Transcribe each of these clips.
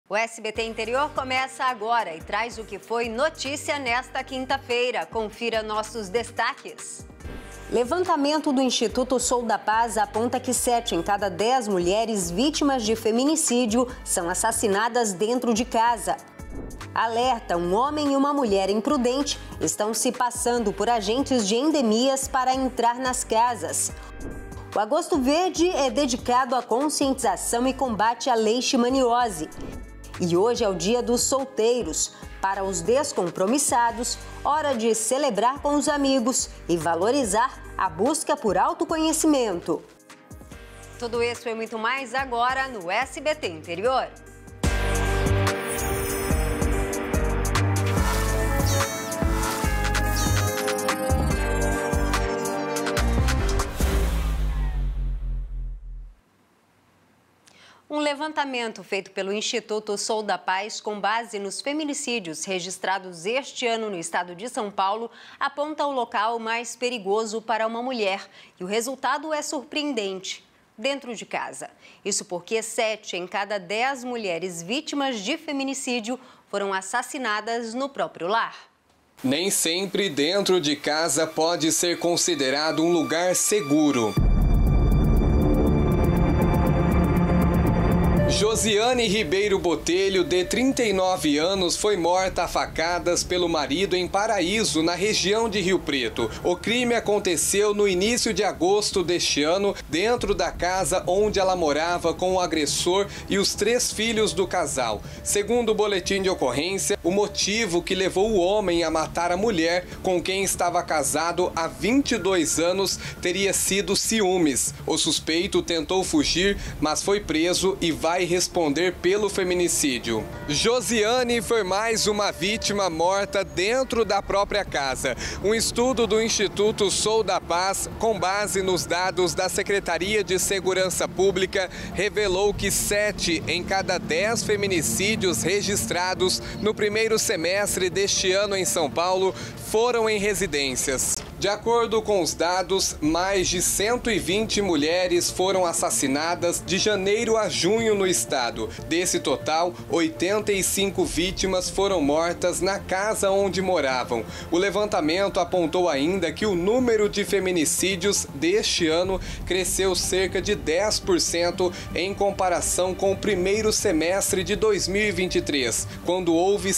O SBT Interior começa agora e traz o que foi notícia nesta quinta-feira. Confira nossos destaques. Levantamento do Instituto Sou da Paz aponta que 7 em cada 10 mulheres vítimas de feminicídio são assassinadas dentro de casa. Alerta: um homem e uma mulher imprudente estão se passando por agentes de endemias para entrar nas casas. O Agosto Verde é dedicado à conscientização e combate à leishmaniose. E hoje é o Dia dos Solteiros. Para os descompromissados, hora de celebrar com os amigos e valorizar a busca por autoconhecimento. Tudo isso e muito mais agora no SBT Interior. Um levantamento feito pelo Instituto Sou da Paz, com base nos feminicídios registrados este ano no estado de São Paulo, aponta o local mais perigoso para uma mulher. E o resultado é surpreendente: dentro de casa. Isso porque 7 em cada 10 mulheres vítimas de feminicídio foram assassinadas no próprio lar. Nem sempre dentro de casa pode ser considerado um lugar seguro. Josiane Ribeiro Botelho, de 39 anos, foi morta a facadas pelo marido em Paraíso, na região de Rio Preto. O crime aconteceu no início de agosto deste ano, dentro da casa onde ela morava com o agressor e os 3 filhos do casal. Segundo o boletim de ocorrência, o motivo que levou o homem a matar a mulher, com quem estava casado há 22 anos, teria sido ciúmes. O suspeito tentou fugir, mas foi preso e vai responder pelo feminicídio. Josiane foi mais uma vítima morta dentro da própria casa. Um estudo do Instituto Sou da Paz, com base nos dados da Secretaria de Segurança Pública, revelou que 7 em cada 10 feminicídios registrados no primeiro semestre deste ano em São Paulo foram em residências. De acordo com os dados, mais de 120 mulheres foram assassinadas de janeiro a junho no estado. Desse total, 85 vítimas foram mortas na casa onde moravam. O levantamento apontou ainda que o número de feminicídios deste ano cresceu cerca de 10% em comparação com o primeiro semestre de 2023, quando houve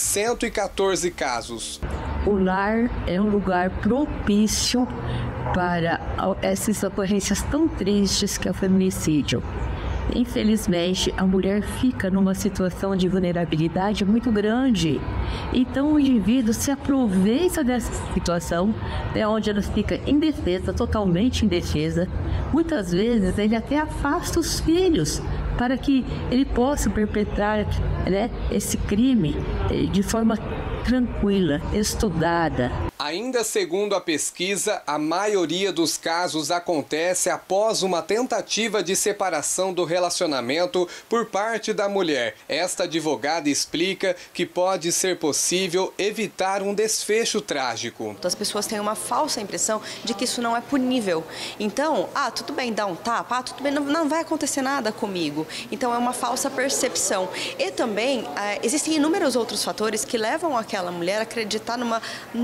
114 casos. O lar é um lugar propício para essas ocorrências tão tristes que é o feminicídio. Infelizmente, a mulher fica numa situação de vulnerabilidade muito grande. Então, o indivíduo se aproveita dessa situação, onde ela fica indefesa, totalmente indefesa. Muitas vezes, ele até afasta os filhos para que ele possa perpetrar, esse crime de forma tranquila, estudada. Ainda segundo a pesquisa, a maioria dos casos acontece após uma tentativa de separação do relacionamento por parte da mulher. Esta advogada explica que pode ser possível evitar um desfecho trágico. As pessoas têm uma falsa impressão de que isso não é punível. Então, tudo bem, dá um tapa, tudo bem, não vai acontecer nada comigo. Então, é uma falsa percepção. E também, existem inúmeros outros fatores que levam aquela mulher a acreditar numa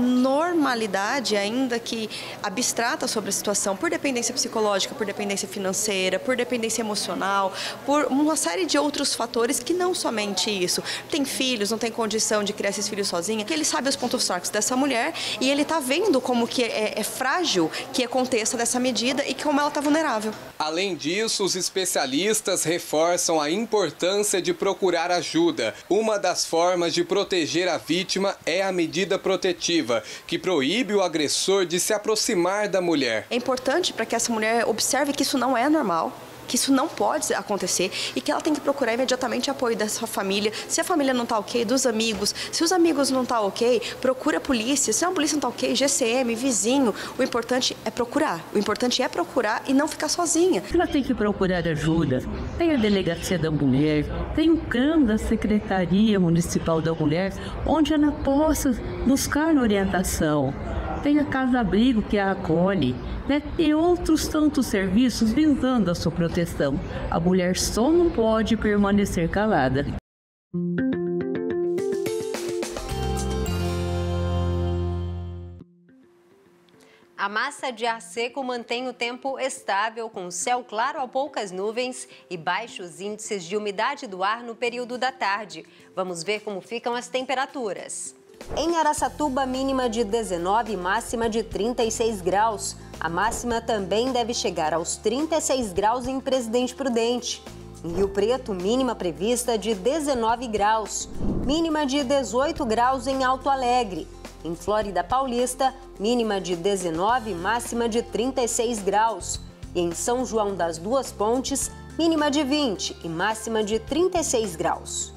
normalidade, ainda que abstrata, sobre a situação, por dependência psicológica, por dependência financeira, por dependência emocional, por uma série de outros fatores que não somente isso. Tem filhos, não tem condição de criar esses filhos sozinha, que ele sabe os pontos fracos dessa mulher e ele está vendo como que é frágil que aconteça dessa medida e como ela está vulnerável. Além disso, os especialistas reforçam a importância de procurar ajuda. Uma das formas de proteger a vítima é a medida protetiva, que proíbe o agressor de se aproximar da mulher. É importante para que essa mulher observe que isso não é normal, que isso não pode acontecer e que ela tem que procurar imediatamente apoio da sua família. Se a família não está ok, dos amigos. Se os amigos não estão ok, procura a polícia. Se a polícia não está ok, GCM, vizinho. O importante é procurar. O importante é procurar e não ficar sozinha. Ela tem que procurar ajuda. Tem a Delegacia da Mulher, tem o CRAM da Secretaria Municipal da Mulher, onde ela possa buscar orientação. Tem a Casa Abrigo, que a acolhe, e outros tantos serviços visando a sua proteção. A mulher só não pode permanecer calada. A massa de ar seco mantém o tempo estável, com céu claro a poucas nuvens e baixos índices de umidade do ar no período da tarde. Vamos ver como ficam as temperaturas. Em Araçatuba, mínima de 19 e máxima de 36 graus. A máxima também deve chegar aos 36 graus em Presidente Prudente. Em Rio Preto, mínima prevista de 19 graus. Mínima de 18 graus em Alto Alegre. Em Flórida Paulista, mínima de 19 e máxima de 36 graus. E em São João das Duas Pontes, mínima de 20 e máxima de 36 graus.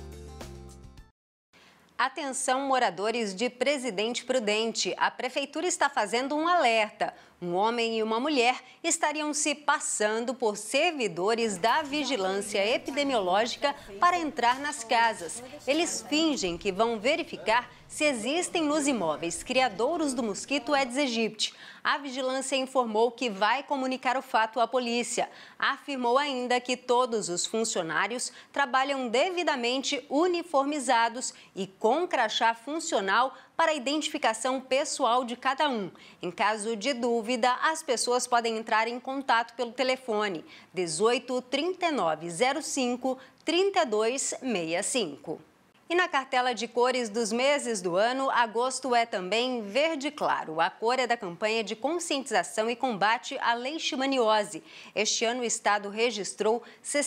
Atenção, moradores de Presidente Prudente. A Prefeitura está fazendo um alerta. Um homem e uma mulher estariam se passando por servidores da Vigilância Epidemiológica para entrar nas casas. Eles fingem que vão verificar se existem nos imóveis criadouros do mosquito Aedes aegypti. A vigilância informou que vai comunicar o fato à polícia. Afirmou ainda que todos os funcionários trabalham devidamente uniformizados e com crachá funcional para a identificação pessoal de cada um. Em caso de dúvida, as pessoas podem entrar em contato pelo telefone 18 39 05 32 65. E na cartela de cores dos meses do ano, agosto é também verde claro. A cor é da campanha de conscientização e combate à leishmaniose. Este ano o estado registrou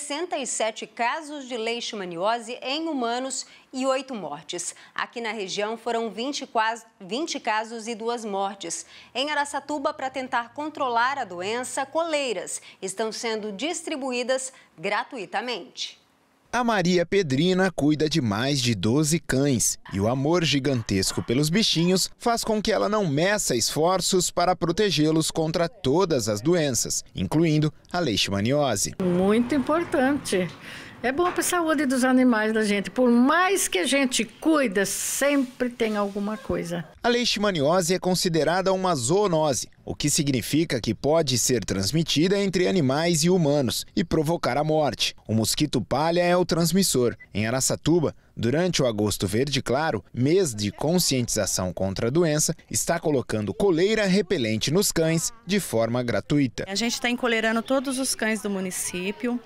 67 casos de leishmaniose em humanos e 8 mortes. Aqui na região foram 20 casos e 2 mortes. Em Araçatuba, para tentar controlar a doença, coleiras estão sendo distribuídas gratuitamente. A Maria Pedrina cuida de mais de 12 cães e o amor gigantesco pelos bichinhos faz com que ela não meça esforços para protegê-los contra todas as doenças, incluindo a leishmaniose. Muito importante. É bom para a saúde dos animais da gente. Por mais que a gente cuida, sempre tem alguma coisa. A leishmaniose é considerada uma zoonose, o que significa que pode ser transmitida entre animais e humanos e provocar a morte. O mosquito palha é o transmissor. Em Araçatuba, durante o Agosto Verde Claro, mês de conscientização contra a doença, está colocando coleira repelente nos cães de forma gratuita. A gente está encoleirando todos os cães do município.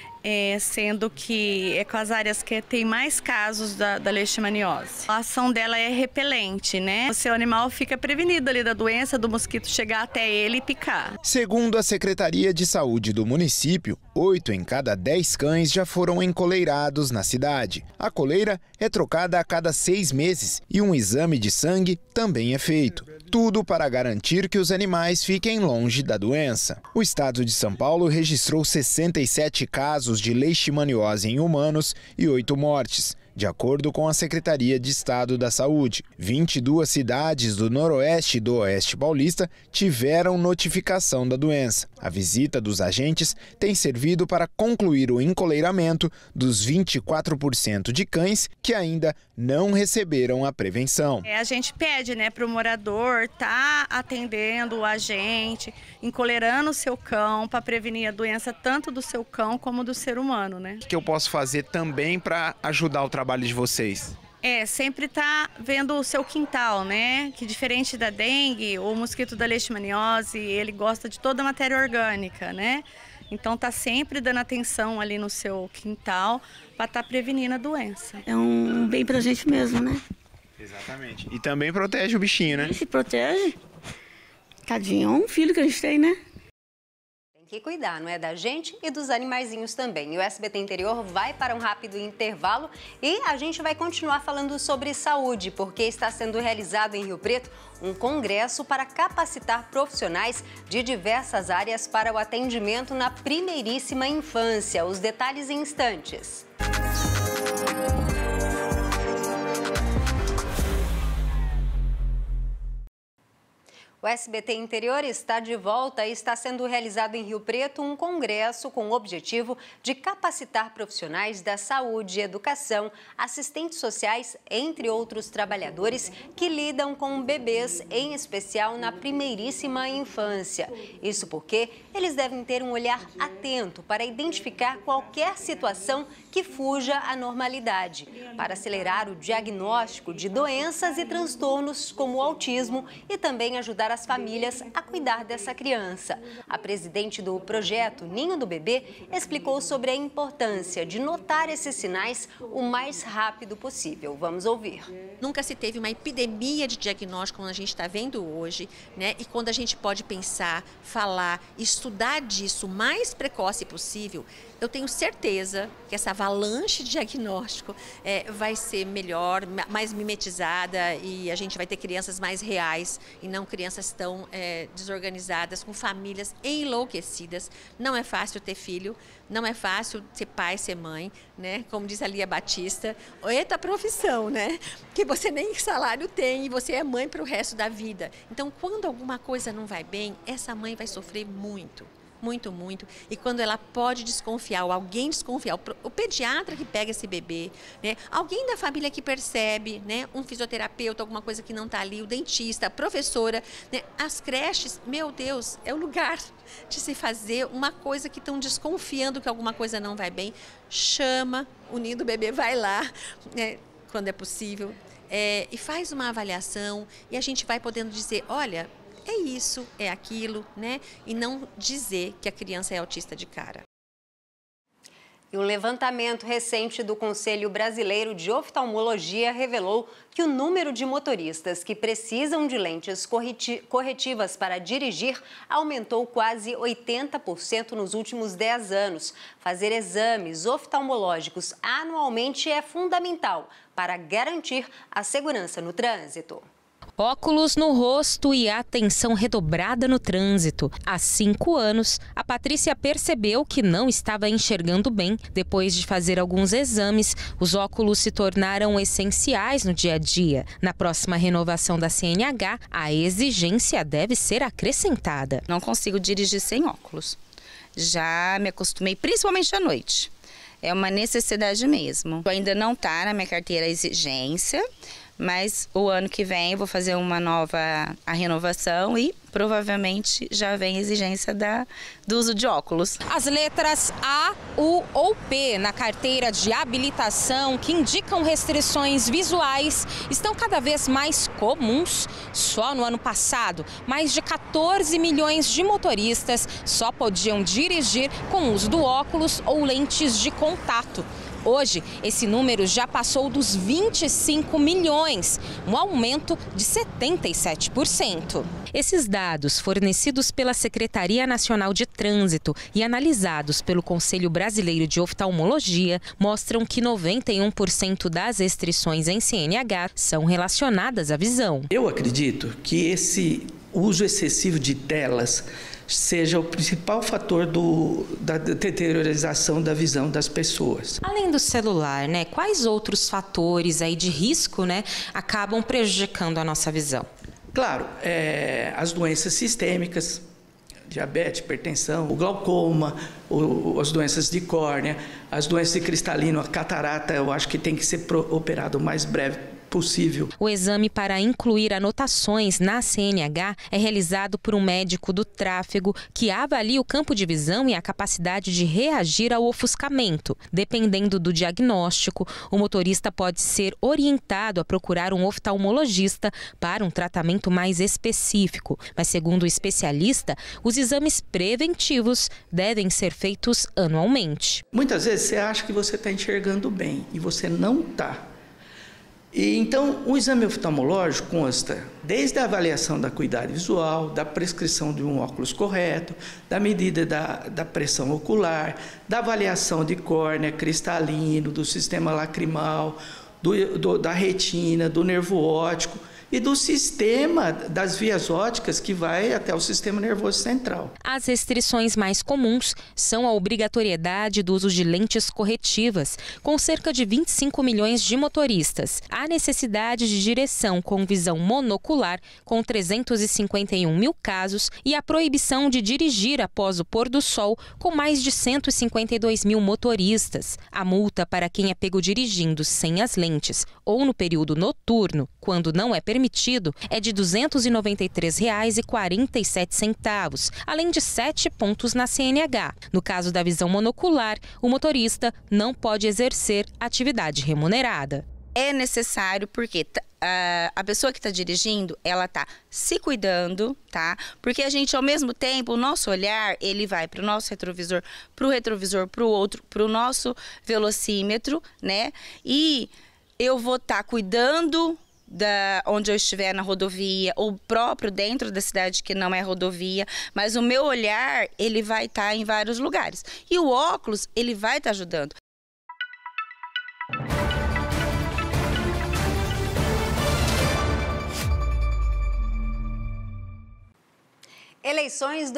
Sendo que é com as áreas que tem mais casos da leishmaniose. A ação dela é repelente, né? O seu animal fica prevenido ali da doença, do mosquito chegar até ele e picar. Segundo a Secretaria de Saúde do município, 8 em cada 10 cães já foram encoleirados na cidade. A coleira é trocada a cada 6 meses e um exame de sangue também é feito. Tudo para garantir que os animais fiquem longe da doença. O estado de São Paulo registrou 67 casos de leishmaniose em humanos e 8 mortes, de acordo com a Secretaria de Estado da Saúde. 22 cidades do Noroeste e do Oeste Paulista tiveram notificação da doença. A visita dos agentes tem servido para concluir o encoleiramento dos 24% de cães que ainda não receberam a prevenção. A gente pede, para o morador estar atendendo o agente, encoleirando o seu cão para prevenir a doença tanto do seu cão como do ser humano, né? O que eu posso fazer também para ajudar o trabalho de vocês? Sempre tá vendo o seu quintal, né? Que diferente da dengue, o mosquito da leishmaniose, ele gosta de toda a matéria orgânica, né? Então tá sempre dando atenção ali no seu quintal para estar prevenindo a doença. É um bem pra gente mesmo, né? Exatamente. E também protege o bichinho, né? E se protege. Tadinho, é um filho que a gente tem, né? Que cuidar, não é, da gente e dos animaizinhos também. E o SBT Interior vai para um rápido intervalo e a gente vai continuar falando sobre saúde, porque está sendo realizado em Rio Preto um congresso para capacitar profissionais de diversas áreas para o atendimento na primeiríssima infância. Os detalhes em instantes. O SBT Interior está de volta e está sendo realizado em Rio Preto um congresso com o objetivo de capacitar profissionais da saúde, educação, assistentes sociais, entre outros trabalhadores que lidam com bebês, em especial na primeiríssima infância. Isso porque eles devem ter um olhar atento para identificar qualquer situação que fuja à normalidade, para acelerar o diagnóstico de doenças e transtornos como o autismo e também ajudar as famílias a cuidar dessa criança. A presidente do projeto Ninho do Bebê explicou sobre a importância de notar esses sinais o mais rápido possível. Vamos ouvir. Nunca se teve uma epidemia de diagnóstico como a gente está vendo hoje, né? E quando a gente pode pensar, falar, estudar disso o mais precoce possível, eu tenho certeza que essa avalanche de diagnóstico vai ser melhor, mais mimetizada e a gente vai ter crianças mais reais e não crianças tão desorganizadas, com famílias enlouquecidas. Não é fácil ter filho, não é fácil ser pai, ser mãe, né? Como diz a Lia Batista, eita profissão, né? Que você nem salário tem e você é mãe para o resto da vida. Então, quando alguma coisa não vai bem, essa mãe vai sofrer muito. Muito, muito. E quando ela pode desconfiar, ou alguém desconfiar, o pediatra que pega esse bebê, né? Alguém da família que percebe, né? Um fisioterapeuta, alguma coisa que não está ali, o dentista, a professora, né? As creches, meu Deus, é o lugar de se fazer uma coisa que estão desconfiando que alguma coisa não vai bem. Chama o ninho do bebê, vai lá, né? Quando é possível, e faz uma avaliação e a gente vai podendo dizer, olha, é isso, é aquilo, né? E não dizer que a criança é autista de cara. E um levantamento recente do Conselho Brasileiro de Oftalmologia revelou que o número de motoristas que precisam de lentes corretivas para dirigir aumentou quase 80% nos últimos 10 anos. Fazer exames oftalmológicos anualmente é fundamental para garantir a segurança no trânsito. Óculos no rosto e atenção redobrada no trânsito. Há 5 anos, a Patrícia percebeu que não estava enxergando bem. Depois de fazer alguns exames, os óculos se tornaram essenciais no dia a dia. Na próxima renovação da CNH, a exigência deve ser acrescentada. Não consigo dirigir sem óculos. Já me acostumei, principalmente à noite. É uma necessidade mesmo. Ainda não está na minha carteira a exigência, mas o ano que vem eu vou fazer uma nova renovação e provavelmente já vem a exigência do uso de óculos. As letras A, U ou P na carteira de habilitação que indicam restrições visuais estão cada vez mais comuns. Só no ano passado, mais de 14 milhões de motoristas só podiam dirigir com o uso do óculos ou lentes de contato. Hoje, esse número já passou dos 25 milhões, um aumento de 77%. Esses dados, fornecidos pela Secretaria Nacional de Trânsito e analisados pelo Conselho Brasileiro de Oftalmologia, mostram que 91% das restrições em CNH são relacionadas à visão. Eu acredito que esse uso excessivo de telas seja o principal fator da deteriorização da visão das pessoas. Além do celular, né, quais outros fatores aí de risco, né, acabam prejudicando a nossa visão? Claro, as doenças sistêmicas, diabetes, hipertensão, o glaucoma, as doenças de córnea, as doenças de cristalino, a catarata, eu acho que tem que ser operado o mais breve possível. O exame para incluir anotações na CNH é realizado por um médico do tráfego que avalia o campo de visão e a capacidade de reagir ao ofuscamento. Dependendo do diagnóstico, o motorista pode ser orientado a procurar um oftalmologista para um tratamento mais específico. Mas, segundo o especialista, os exames preventivos devem ser feitos anualmente. Muitas vezes você acha que você está enxergando bem e você não está. E então, o exame oftalmológico consta desde a avaliação da acuidade visual, da prescrição de um óculos correto, da medida da pressão ocular, da avaliação de córnea, cristalino, do sistema lacrimal, da retina, do nervo óptico e do sistema das vias ópticas que vai até o sistema nervoso central. As restrições mais comuns são a obrigatoriedade do uso de lentes corretivas, com cerca de 25 milhões de motoristas, a necessidade de direção com visão monocular, com 351 mil casos, e a proibição de dirigir após o pôr do sol, com mais de 152 mil motoristas. A multa para quem é pego dirigindo sem as lentes ou no período noturno, quando não é permitido, é de R$ 293,47, além de 7 pontos na CNH. No caso da visão monocular, o motorista não pode exercer atividade remunerada. É necessário porque a pessoa que está dirigindo, ela está se cuidando, tá? Porque a gente, ao mesmo tempo, o nosso olhar, ele vai para o nosso retrovisor, para o outro, para o nosso velocímetro, né? E eu vou estar cuidando onde eu estiver na rodovia, ou próprio dentro da cidade que não é rodovia, mas o meu olhar, ele vai estar em vários lugares. E o óculos, ele vai estar ajudando. Eleições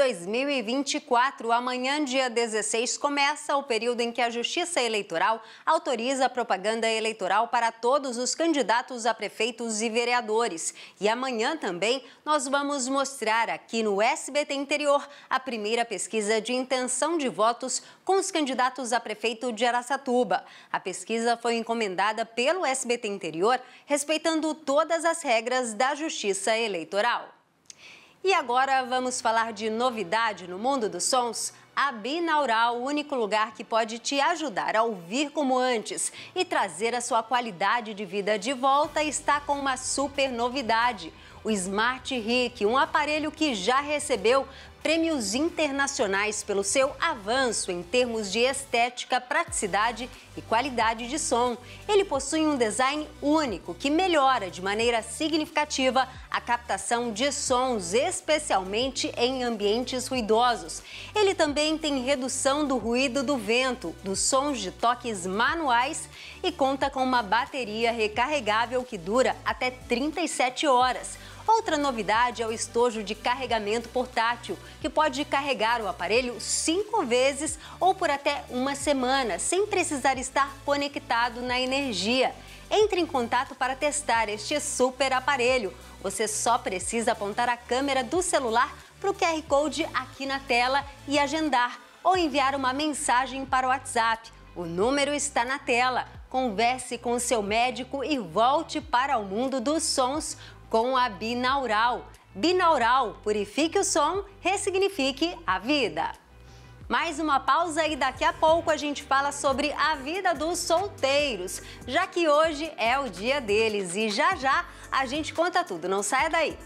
2024. Amanhã, dia 16, começa o período em que a Justiça Eleitoral autoriza a propaganda eleitoral para todos os candidatos a prefeitos e vereadores. E amanhã também nós vamos mostrar aqui no SBT Interior a primeira pesquisa de intenção de votos com os candidatos a prefeito de Araçatuba. A pesquisa foi encomendada pelo SBT Interior, respeitando todas as regras da Justiça Eleitoral. E agora vamos falar de novidade no mundo dos sons. A Binaural, o único lugar que pode te ajudar a ouvir como antes e trazer a sua qualidade de vida de volta, está com uma super novidade. O Smart Ric, um aparelho que já recebeu prêmios internacionais pelo seu avanço em termos de estética, praticidade e qualidade de som. Ele possui um design único que melhora de maneira significativa a captação de sons, especialmente em ambientes ruidosos. Ele também tem redução do ruído do vento, dos sons de toques manuais e conta com uma bateria recarregável que dura até 37 horas. Outra novidade é o estojo de carregamento portátil, que pode carregar o aparelho 5 vezes ou por até uma semana, sem precisar estar conectado na energia. Entre em contato para testar este super aparelho. Você só precisa apontar a câmera do celular para o QR Code aqui na tela e agendar, ou enviar uma mensagem para o WhatsApp. O número está na tela. Converse com o seu médico e volte para o mundo dos sons com a Binaural. Binaural, purifique o som, ressignifique a vida. Mais uma pausa e daqui a pouco a gente fala sobre a vida dos solteiros, já que hoje é o dia deles e já já a gente conta tudo, não saia daí.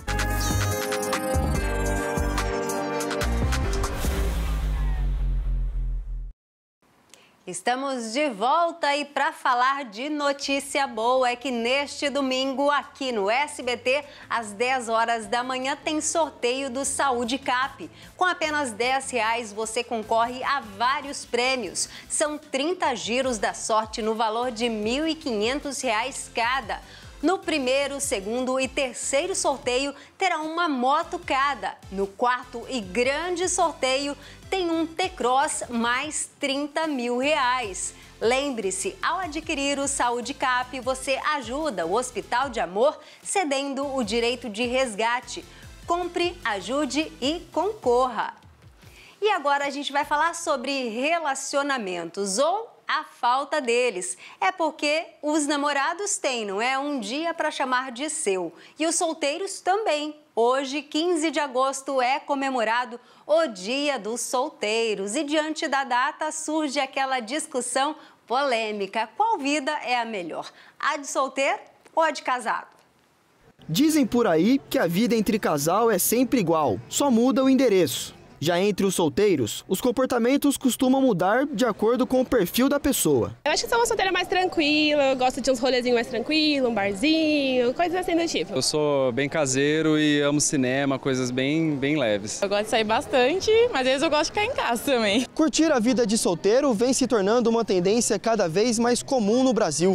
Estamos de volta e para falar de notícia boa é que neste domingo aqui no SBT, às 10 horas da manhã, tem sorteio do Saúde Cap. Com apenas R$10 você concorre a vários prêmios. São 30 giros da sorte no valor de R$ 1.500 cada. No primeiro, segundo e terceiro sorteio terá uma moto cada. No quarto e grande sorteio tem um T-Cross mais R$30 mil. Lembre-se, ao adquirir o Saúde Cap, você ajuda o Hospital de Amor cedendo o direito de resgate. Compre, ajude e concorra. E agora a gente vai falar sobre relacionamentos ou a falta deles. É porque os namorados têm, não é? Um dia para chamar de seu. E os solteiros também. Hoje, 15 de agosto, é comemorado o Dia dos Solteiros. E diante da data surge aquela discussão polêmica. Qual vida é a melhor? A de solteiro ou a de casado? Dizem por aí que a vida entre casal é sempre igual, só muda o endereço. Já entre os solteiros, os comportamentos costumam mudar de acordo com o perfil da pessoa. Eu acho que sou uma solteira mais tranquila, eu gosto de uns rolezinhos mais tranquilos, um barzinho, coisas assim do tipo. Eu sou bem caseiro e amo cinema, coisas bem leves. Eu gosto de sair bastante, mas às vezes eu gosto de ficar em casa também. Curtir a vida de solteiro vem se tornando uma tendência cada vez mais comum no Brasil.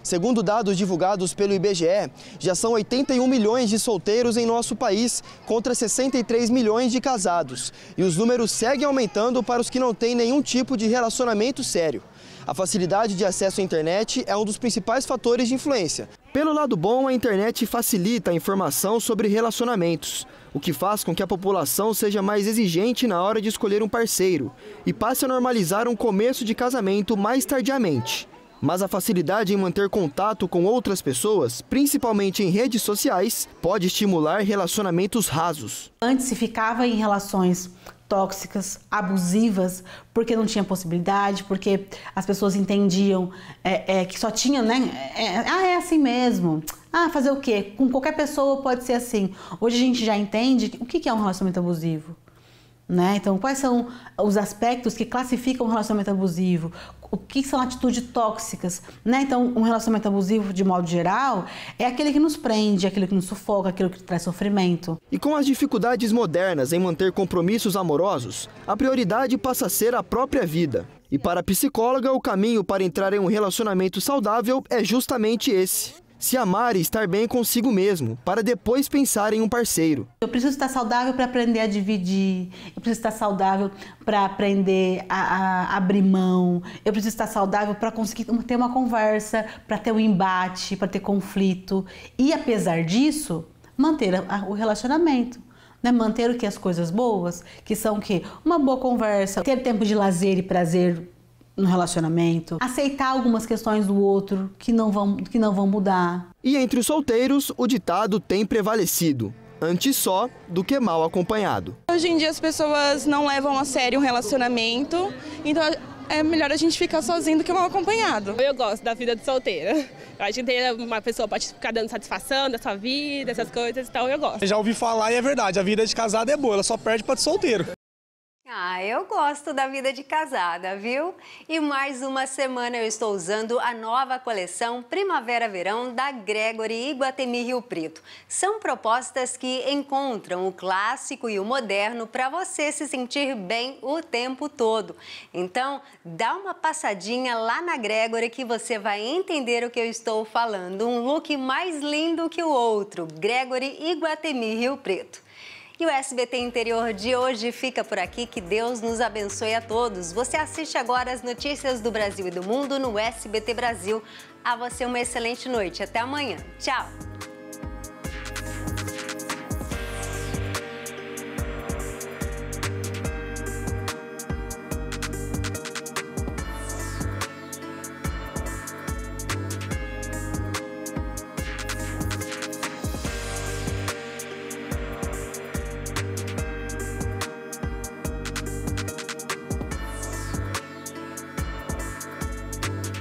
Segundo dados divulgados pelo IBGE, já são 81 milhões de solteiros em nosso país, contra 63 milhões de casados. E os números seguem aumentando para os que não têm nenhum tipo de relacionamento sério. A facilidade de acesso à internet é um dos principais fatores de influência. Pelo lado bom, a internet facilita a informação sobre relacionamentos, o que faz com que a população seja mais exigente na hora de escolher um parceiro e passe a normalizar um começo de casamento mais tardiamente. Mas a facilidade em manter contato com outras pessoas, principalmente em redes sociais, pode estimular relacionamentos rasos. Antes se ficava em relações tóxicas, abusivas, porque não tinha possibilidade, porque as pessoas entendiam que só tinha, né? É assim mesmo. Fazer o quê? Com qualquer pessoa pode ser assim. Hoje a gente já entende o que é um relacionamento abusivo. Né? Então, quais são os aspectos que classificam um relacionamento abusivo? O que são atitudes tóxicas? Né? Então, um relacionamento abusivo, de modo geral, é aquele que nos prende, aquele que nos sufoca, aquele que traz sofrimento. E com as dificuldades modernas em manter compromissos amorosos, a prioridade passa a ser a própria vida. E para a psicóloga, o caminho para entrar em um relacionamento saudável é justamente esse. Se amar e estar bem consigo mesmo, para depois pensar em um parceiro. Eu preciso estar saudável para aprender a dividir, eu preciso estar saudável para aprender a abrir mão, eu preciso estar saudável para conseguir ter uma conversa, para ter um embate, para ter conflito. E apesar disso, manter o relacionamento. Né? Manter o que? As coisas boas, que são o quê? Uma boa conversa, ter tempo de lazer e prazer no relacionamento, aceitar algumas questões do outro que não vão mudar. E entre os solteiros, o ditado tem prevalecido: antes só do que mal acompanhado. Hoje em dia as pessoas não levam a sério um relacionamento, então é melhor a gente ficar sozinho do que mal acompanhado. Eu gosto da vida de solteira. Eu acho que tem uma pessoa pode ficar dando satisfação da sua vida, essas coisas, então eu gosto. Eu já ouvi falar e é verdade, a vida de casado é boa, ela só perde para de solteiro. Eu gosto da vida de casada, viu? E mais uma semana eu estou usando a nova coleção Primavera-Verão da Gregory Iguatemi Rio Preto. São propostas que encontram o clássico e o moderno para você se sentir bem o tempo todo. Então, dá uma passadinha lá na Gregory que você vai entender o que eu estou falando. Um look mais lindo que o outro. Gregory Iguatemi Rio Preto. E o SBT Interior de hoje fica por aqui. Que Deus nos abençoe a todos. Você assiste agora as notícias do Brasil e do mundo no SBT Brasil. A você uma excelente noite. Até amanhã. Tchau!